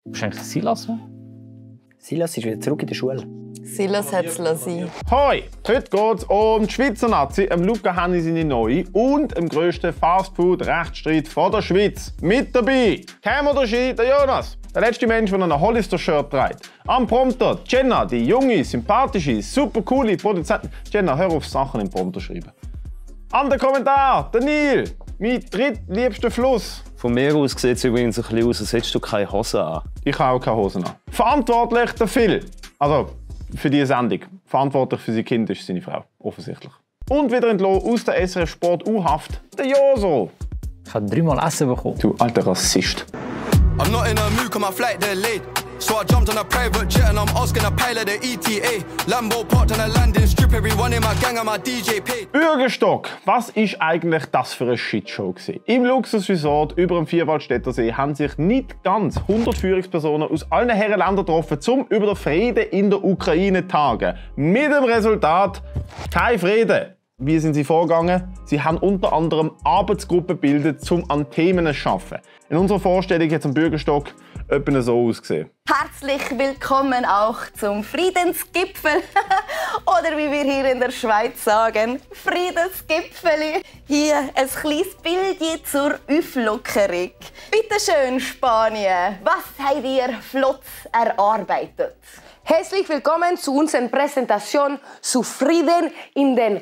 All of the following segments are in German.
Wahrscheinlich Silas. Silas ist wieder zurück in der Schule. Silas hat es lassen. Hoi! Heute geht es um die Schweizer Nazi, Luca Henni seine Neue und dem grössten Fastfood-Rechtsstreit der Schweiz. Mit dabei Cam oder Ski, der Jonas, der letzte Mensch, der ein Hollister-Shirt trägt. Am Prompter Jenna, die junge, sympathische, super coole Produzentin. Jenna, hör auf, Sachen im Prompter schreiben. An den Kommentar, der Neil, mein drittliebster Fluss. Von mir aus sieht es übrigens ein bisschen aus, als hättest du keine Hose an. Ich habe auch keine Hosen an. Verantwortlich der Phil. Also, für diese Sendung. Verantwortlich für sein Kind ist seine Frau, offensichtlich. Und wieder entlassen aus der SRF Sport U-Haft, der Joso. Ich habe 3-mal Essen bekommen. Du alter Rassist. I'm not in a mood, cause my flight delayed. So I jumped on a private jet and I'm asking a pilot the ETA. Lambo parked on a landing strip, everyone in my gang and my DJ paid. Bürgerstock, was ist eigentlich das für eine Shitshow gewesen? Im Luxusresort über dem Vierwaldstätter See haben sich nicht ganz 100 Führungspersonen aus allen Herrenländern getroffen, um über den Frieden in der Ukraine zu tagen. Mit dem Resultat kein Frieden. Wie sind sie vorgegangen? Sie haben unter anderem Arbeitsgruppen gebildet, um an Themen zu arbeiten. In unserer Vorstellung hat es am Bürgerstock etwa so ausgesehen. Herzlich willkommen auch zum Friedensgipfel. Oder wie wir hier in der Schweiz sagen, Friedensgipfeli. Hier ein kleines Bildchen zur Auflockerung. Bitte schön, Spanien. Was habt ihr flott erarbeitet? Herzlich willkommen zu unserer Präsentation zu Frieden in der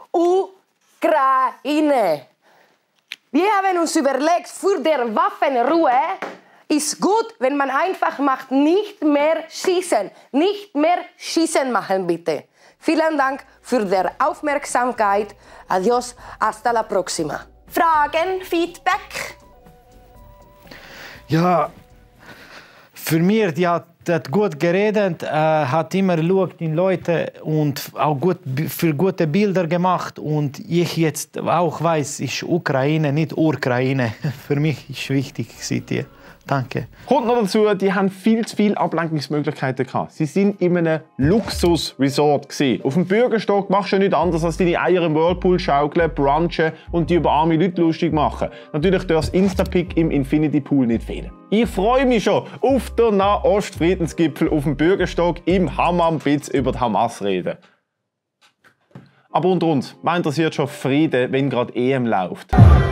Ukraine. Wir haben uns überlegt, für die Waffenruhe ist gut, wenn man einfach macht, nicht mehr schießen. Nicht mehr schießen machen, bitte. Vielen Dank für die Aufmerksamkeit. Adios, hasta la próxima. Fragen, Feedback? Ja, für mich, die hat gut geredet, hat immer geschaut in Leute und auch für gute Bilder gemacht. Und ich jetzt auch weiß, ist Ukraine, nicht Ukraine. Für mich ist wichtig, seht ihr. Danke. Kommt noch dazu, die haben viel zu viele Ablenkungsmöglichkeiten gehabt. Sie sind in einem Luxus-Resort gewesen. Auf dem Bürgerstock machst du ja nichts anderes als deine Eier im Whirlpool schaukeln, brunchen und die über arme Leute lustig machen. Natürlich darf das Instapic im Infinity Pool nicht fehlen. Ich freue mich schon auf den Nahost-Friedensgipfel auf dem Bürgerstock im Hammam Bitz über die Hamas reden. Aber unter uns, mich interessiert schon Frieden, wenn gerade EM läuft.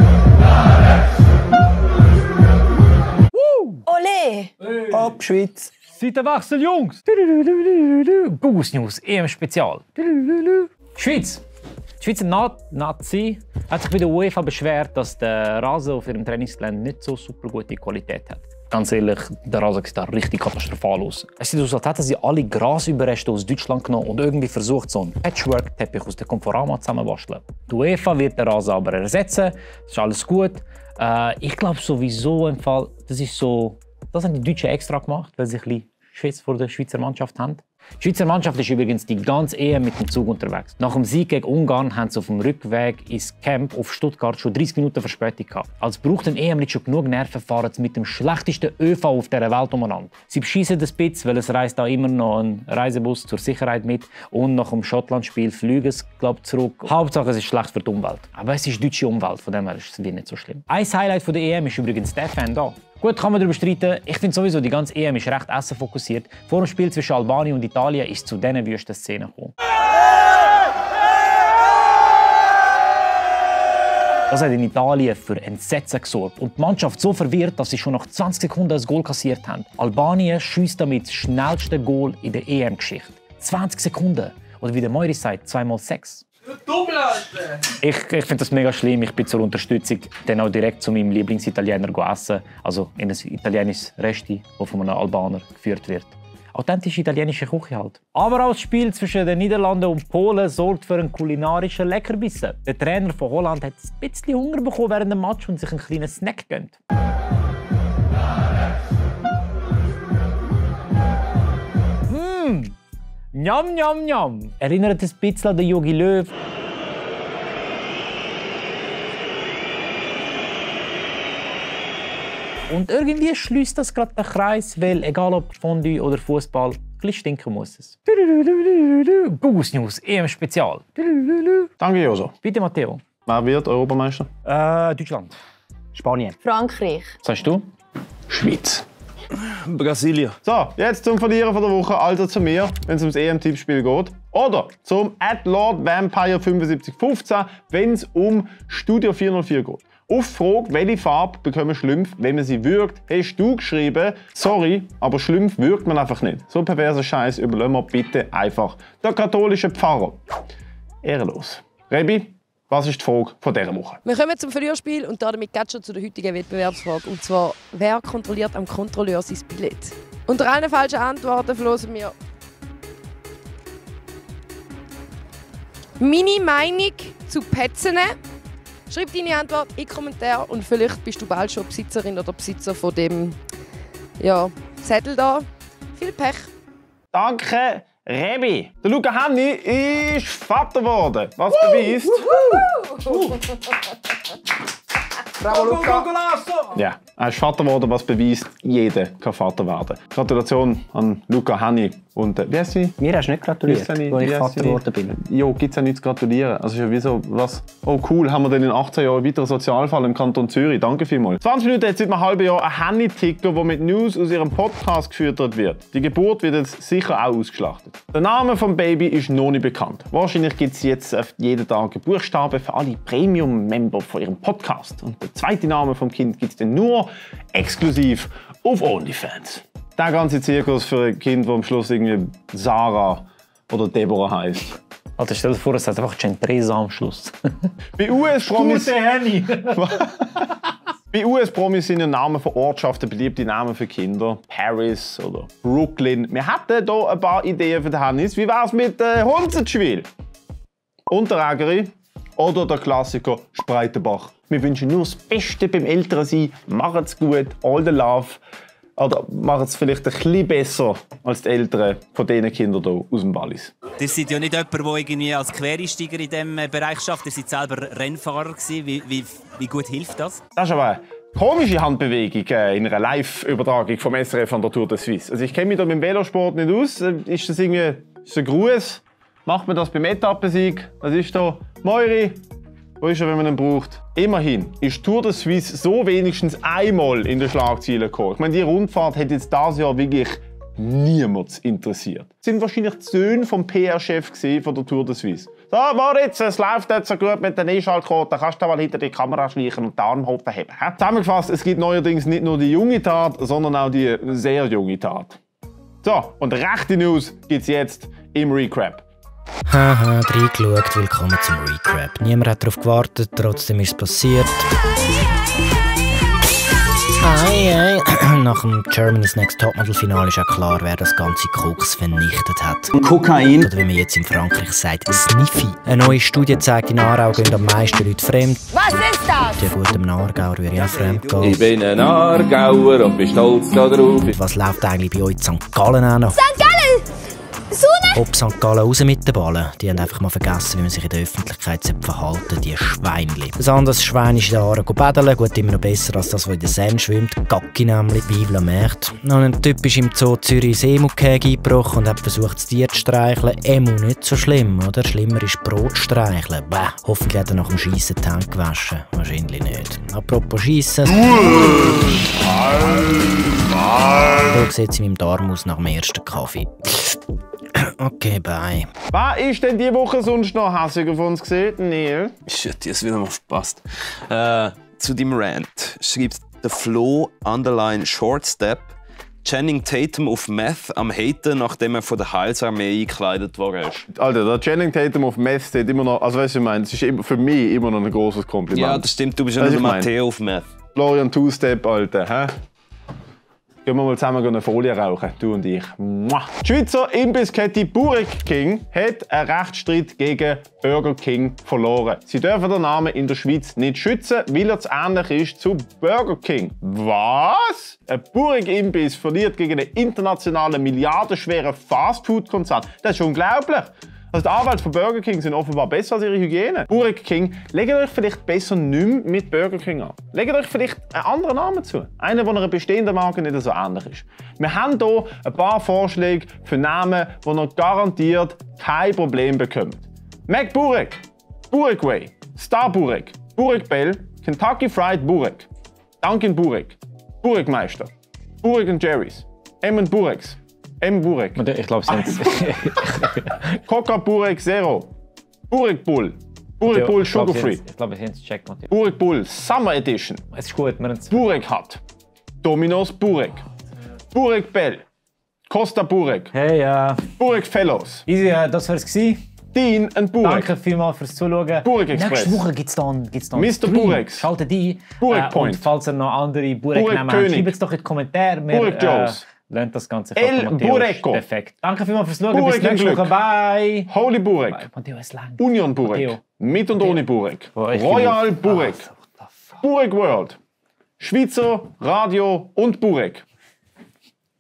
Ole! Ab Schweiz! Seitenwechsel, Jungs! Goose News, EM-Spezial. Schweiz. Die Schweizer Nazi hat sich bei der UEFA beschwert, dass der Rasen auf ihrem Trainingsgelände nicht so super gute Qualität hat. Ganz ehrlich, der Rasen sieht da richtig katastrophal aus. Es sieht aus, als hätten sie alle Grasüberreste aus Deutschland genommen und irgendwie versucht, so einen Patchwork-Teppich aus der Conforama zusammenbasteln. Die UEFA wird den Rasen aber ersetzen. Das ist alles gut. Ich glaube sowieso im Fall, das haben die Deutschen extra gemacht, weil sie ein bisschen Schiss vor der Schweizer Mannschaft haben. Die Schweizer Mannschaft ist übrigens die ganze EM mit dem Zug unterwegs. Nach dem Sieg gegen Ungarn haben sie auf dem Rückweg ins Camp auf Stuttgart schon 30 Minuten Verspätung gehabt. Als braucht ein EM nicht schon genug Nerven, fahren sie mit dem schlechtesten ÖV auf dieser Welt umeinander. Sie beschießen das Bitz, weil es reist da immer noch ein Reisebus zur Sicherheit mit und nach dem Schottland-Spiel fliegen sie, zurück. Hauptsache, es ist schlecht für die Umwelt. Aber es ist deutsche Umwelt, von dem her ist es nicht so schlimm. Ein Highlight von der EM ist übrigens der Fan da. Gut, kann man darüber streiten. Ich finde sowieso, die ganze EM ist recht essenfokussiert. Vor dem Spiel zwischen Albanien und Italien ist es zu diesen wüsten Szenen gekommen. Das hat in Italien für Entsetzen gesorgt und die Mannschaft so verwirrt, dass sie schon nach 20 Sekunden ein Goal kassiert haben. Albanien schiesst damit das schnellste Goal in der EM-Geschichte. 20 Sekunden. Oder wie der Moiri sagt, 2x6. Ich finde das mega schlimm. Ich bin zur Unterstützung dann auch direkt zu meinem Lieblingsitaliener essen. Also in ein italienisches Resti, das von einem Albaner geführt wird. Authentische italienische Küche halt. Aber auch das Spiel zwischen den Niederlanden und Polen sorgt für einen kulinarischen Leckerbissen. Der Trainer von Holland hat ein bisschen Hunger bekommen während dem Match und sich einen kleinen Snack gönnt. Njam, njam, njam. Erinnert ein bisschen an den Jogi Löw. Und irgendwie schließt das gerade den Kreis, weil egal ob Fondue oder Fußball, ein bisschen stinken muss es. Goose News, EM-Spezial. Danke, Joso. Bitte, Matteo. Wer wird Europameister? Deutschland. Spanien. Frankreich. Was sagst du? Schweiz. Brasilien. So, jetzt zum Verlierer von der Woche, also zu mir, wenn es ums EM-Tippspiel geht. Oder zum @LordVampire7515, wenn es um Studio 404 geht. Auf die Frage, welche Farbe bekommen Schlümpfe, wenn man sie würgt, hast du geschrieben, sorry, aber Schlümpfe würgt man einfach nicht. So perversen Scheiß überlassen wir bitte einfach der katholische Pfarrer. Ehrenlos. Rebi, was ist die Frage von dieser Woche? Wir kommen zum Verlierspiel und damit geht schon zu der heutigen Wettbewerbsfrage. Und zwar, wer kontrolliert am Kontrolleur sein Billett? Unter allen falschen Antworten verlosen wir meine Meinung zu Petzen. Schreib deine Antwort in den Kommentar und vielleicht bist du bald schon Besitzerin oder Besitzer von dem Zettel da. Viel Pech! Danke, Rebi. Der Luca Hanni ist Vater geworden. Was beweist? Bravo, Luca. Ja, er ist Vater geworden, was beweist, jeder kann Vater werden. Gratulation an Luca Hanni. Und wie heißt sie? Mir hast du nicht gratuliert, als ich Vater geworden bin. Jo, gibt es ja nichts zu gratulieren. Also ist ja wie so, was? Oh cool, haben wir denn in 18 Jahren einen weiteren Sozialfall im Kanton Zürich. Danke vielmals. 20 Minuten hat seit einem halben Jahr ein Hanni-Ticker, der mit News aus ihrem Podcast gefüttert wird. Die Geburt wird jetzt sicher auch ausgeschlachtet. Der Name des Babys ist noch nicht bekannt. Wahrscheinlich gibt es jetzt jeden Tag einen Buchstaben für alle Premium-Member von ihrem Podcast. Und der zweite Name vom Kind gibt es dann nur exklusiv auf OnlyFans. Der ganze Zirkus für ein Kind, das am Schluss irgendwie Sarah oder Deborah heisst. Alter, stell dir vor, es hat einfach Centresa am Schluss. Bei US-Promis Bei US-Promis sind ja Namen von Ortschaften beliebte Namen für Kinder. Paris oder Brooklyn. Wir hatten hier ein paar Ideen für den Hannis. Wie wär's mit Hunzenschwil? Unterägeri oder der Klassiker Spreitenbach. Wir wünschen nur das Beste beim Älterensein. Macht's gut, all the love. Oder machen es vielleicht ein bisschen besser als die Eltern von diesen Kindern hier aus dem Wallis. Ihr seid ja nicht jemand, der irgendwie als Quereinsteiger in diesem Bereich schafft. Ihr seid selber Rennfahrer gewesen. Wie gut hilft das? Das ist aber eine komische Handbewegung in einer Live-Übertragung vom SRF an der Tour de Suisse. Also ich kenne mich da mit dem Velosport nicht aus. Ist das irgendwie ein Gruß? Macht man das beim Etappensieg? Was ist da? Moiri? Wo ist er, wenn man ihn braucht? Immerhin ist Tour de Suisse so wenigstens einmal in den Schlagzeilen gekommen. Ich meine, die Rundfahrt hat jetzt dieses Jahr wirklich niemand interessiert. Das sind wahrscheinlich die Söhne vom PR-Chef von der Tour de Suisse. So, Moritz, es läuft jetzt so gut mit den Einschaltquoten, da kannst du mal hinter die Kamera schleichen und die Arme hochheben. Zusammengefasst, es gibt neuerdings nicht nur die junge Tat, sondern auch die sehr junge Tat. So, und rechte News gibt es jetzt im Recap. Haha, reingeschaut, willkommen zum Recap. Niemand hat darauf gewartet, trotzdem ist es passiert. Nach dem Germany's Next Topmodel-Finale ist auch klar, wer das ganze Koks vernichtet hat. Kokain. Oder wie man jetzt in Frankreich sagt, Sniffi. Eine neue Studie zeigt, in Aarau gehen am meisten Leute fremd. Was ist das? Ja gut, im Aargauer würde ich auch fremd gehen. Ich bin ein Aargauer und bin stolz darauf. Was läuft eigentlich bei euch in St. Gallen auch noch? St. Gallen! Sonne! Ob St. Gallen raus mit den Ballen. Die haben einfach mal vergessen, wie man sich in der Öffentlichkeit verhalten sollte, die Schweinli. Ein anderes Schwein ist in der Aare baden. Gut, immer noch besser als das, was in der Seine schwimmt. Gacki nämlich, vive la Merde. Und ein Typ ist im Zoo Zürich ins Emukäge eingebrochen und hat versucht, das Tier zu streicheln. Nicht so schlimm, oder? Schlimmer ist Brot streicheln. Bäh. Hoffentlich hat er nach dem Schiessen die Hände gewaschen. Wahrscheinlich nicht. Apropos Schiessen. So sieht es in meinem Darm aus nach dem ersten Kaffee. Okay, bye. Was ist denn diese Woche sonst noch hässig auf uns gesehen, Neil? Shit, die ist wieder mal verpasst. Zu deinem Rant schreibt der Flo _ Shortstep Channing Tatum auf Meth am Haten, nachdem er von der Heilsarmee eingekleidet worden ist. Alter, der Channing Tatum auf Meth steht immer noch, also weißt du, ich meine, es ist für mich immer noch ein großes Kompliment. Ja, das stimmt, du bist ja nicht der Matteo auf Meth. Florian Two-Step, Alter, hä? Gehen wir mal zusammen eine Folie rauchen, du und ich. Mua. Die Schweizer Imbisskette Burger King hat einen Rechtsstreit gegen Burger King verloren. Sie dürfen den Namen in der Schweiz nicht schützen, weil er zu ähnlich ist zu Burger King. Was? Ein Burger-Imbiss verliert gegen einen internationalen, milliardenschweren Fastfood-Konzern? Das ist unglaublich. Also die Anwälte von Burger King sind offenbar besser als ihre Hygiene. Burger King, legt euch vielleicht besser nicht mehr mit Burger King an. Legt euch vielleicht einen anderen Namen zu. Einen, der einer bestehenden Marke nicht so ähnlich ist. Wir haben hier ein paar Vorschläge für Namen, die ihr garantiert kein Problem bekommt. McBurek, Burek Way, Star Burek, Burek Bell, Kentucky Fried Burek, Dunkin Burek, Burekmeister, Burek & Jerry's. M & Burex. M. Burek. Ich glaube, es sind... Coca Burek Zero. Burek Bull. Burek Bull Sugar Free. Ich glaube, wir haben es gecheckt, Matthias. Burek Bull Summer Edition. Es ist gut, wir haben es... Burek Hut. Domino's Burek. Burek Bell. Costa Burek. Hey, Burek Fellows. Easy, das war es gewesen. Dean und Burek. Danke vielmals fürs Zuschauen. Burek Express. Nächste Woche gibt es dann Mr. Burex. Schaltet ein. Burek Point. Und falls ihr noch andere Burek-Namen habt, schreibt es doch in die Kommentare. Burek Joes. Lernt das Ganze El Bureko. Perfekt. Danke vielmals fürs Schauen. Burek Bis nächste Woche. Bye. Holy Burek. Matteo, es langt. Union Burek. Matteo. Mit und ohne Burek. Ich Royal Burek. Burek World. Schweizer Radio und Burek.